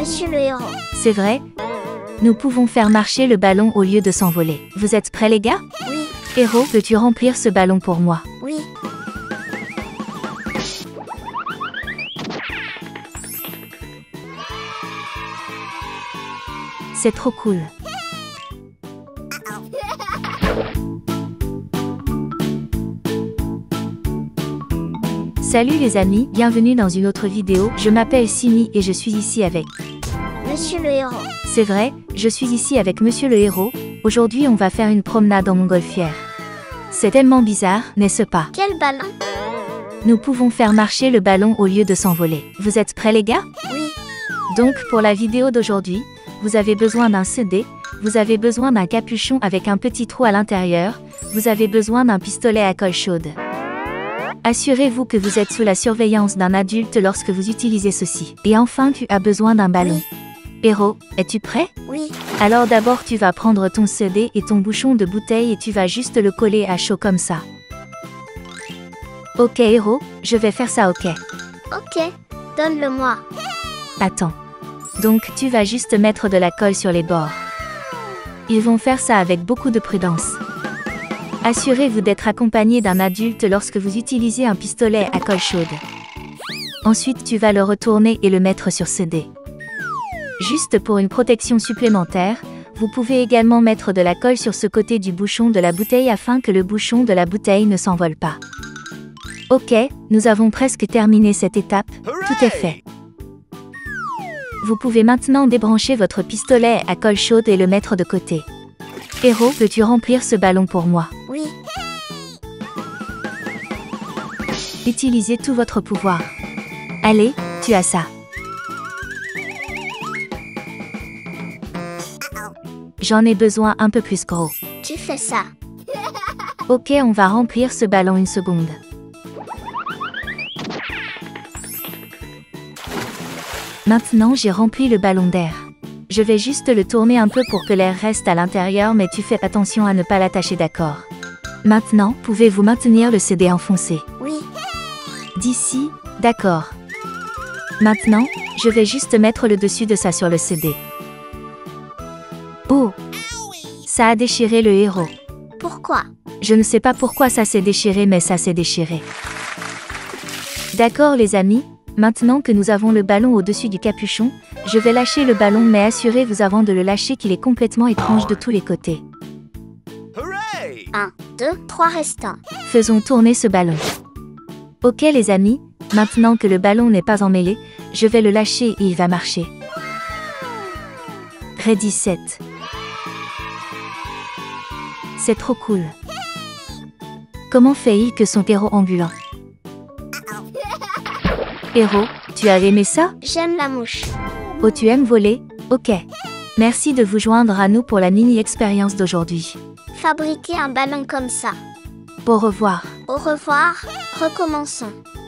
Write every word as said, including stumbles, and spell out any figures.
Monsieur le héros. C'est vrai? Nous pouvons faire marcher le ballon au lieu de s'envoler. Vous êtes prêts les gars? Oui. Héros, peux-tu remplir ce ballon pour moi? Oui. C'est trop cool. Salut les amis, bienvenue dans une autre vidéo. Je m'appelle Simi et je suis ici avec... Monsieur le héros. C'est vrai, je suis ici avec Monsieur le héros. Aujourd'hui on va faire une promenade en montgolfière. C'est tellement bizarre, n'est-ce pas? Quel ballon? Nous pouvons faire marcher le ballon au lieu de s'envoler. Vous êtes prêts les gars? Oui. Donc pour la vidéo d'aujourd'hui, vous avez besoin d'un C D, vous avez besoin d'un capuchon avec un petit trou à l'intérieur, vous avez besoin d'un pistolet à colle chaude. Assurez-vous que vous êtes sous la surveillance d'un adulte lorsque vous utilisez ceci. Et enfin tu as besoin d'un ballon. Oui. Héros, es-tu prêt? Oui. Alors d'abord tu vas prendre ton C D et ton bouchon de bouteille et tu vas juste le coller à chaud comme ça. Ok héros, je vais faire ça ok. Ok. Donne-le-moi. Attends. Donc tu vas juste mettre de la colle sur les bords. Ils vont faire ça avec beaucoup de prudence. Assurez-vous d'être accompagné d'un adulte lorsque vous utilisez un pistolet à colle chaude. Ensuite tu vas le retourner et le mettre sur C D. Juste pour une protection supplémentaire, vous pouvez également mettre de la colle sur ce côté du bouchon de la bouteille afin que le bouchon de la bouteille ne s'envole pas. Ok, nous avons presque terminé cette étape, tout est fait. Vous pouvez maintenant débrancher votre pistolet à colle chaude et le mettre de côté. Héros, peux-tu remplir ce ballon pour moi? Oui. Utilisez tout votre pouvoir. Allez, tu as ça. J'en ai besoin un peu plus gros. Tu fais ça. Ok, on va remplir ce ballon une seconde. Maintenant j'ai rempli le ballon d'air. Je vais juste le tourner un peu pour que l'air reste à l'intérieur mais tu fais attention à ne pas l'attacher, d'accord? Maintenant, pouvez-vous maintenir le C D enfoncé? Oui. D'ici, d'accord. Maintenant, je vais juste mettre le dessus de ça sur le C D. Oh! Ça a déchiré le héros. Pourquoi? Je ne sais pas pourquoi ça s'est déchiré mais ça s'est déchiré. D'accord les amis? Maintenant que nous avons le ballon au-dessus du capuchon, je vais lâcher le ballon mais assurez-vous avant de le lâcher qu'il est complètement étrange de tous les côtés. un, deux, trois restants. Faisons tourner ce ballon. Ok les amis, maintenant que le ballon n'est pas emmêlé, je vais le lâcher et il va marcher. Ready set. C'est trop cool. Comment fait-il que son héros ambulant? Héros, tu as aimé ça? J'aime la mouche. Oh, tu aimes voler? Ok. Merci de vous joindre à nous pour la mini-expérience d'aujourd'hui. Fabriquer un ballon comme ça. Au revoir. Au revoir. Recommençons.